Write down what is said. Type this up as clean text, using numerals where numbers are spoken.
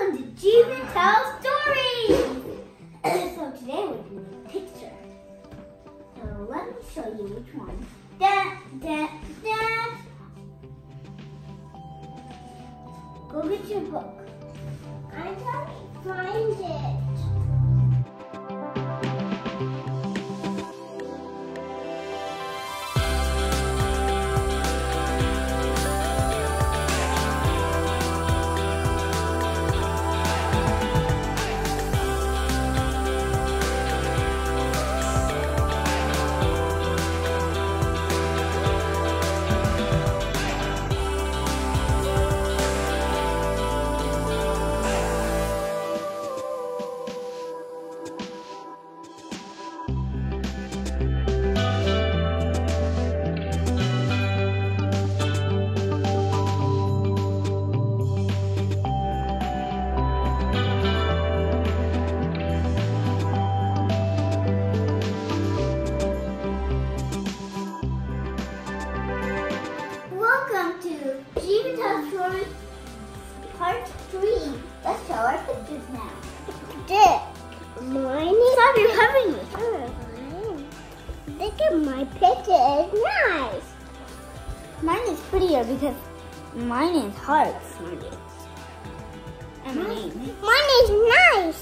Welcome to Jeevan Tells Stories! So today we're doing a picture. So let me show you which one. Go get your book. I'm trying to find it. Welcome to Jeevan Tells Stories Part 3. Let's show our pictures now. Mine is Stop, you're covering me. Look at my picture, it's nice. Mine is prettier because mine is hearts. And name. Mine is nice.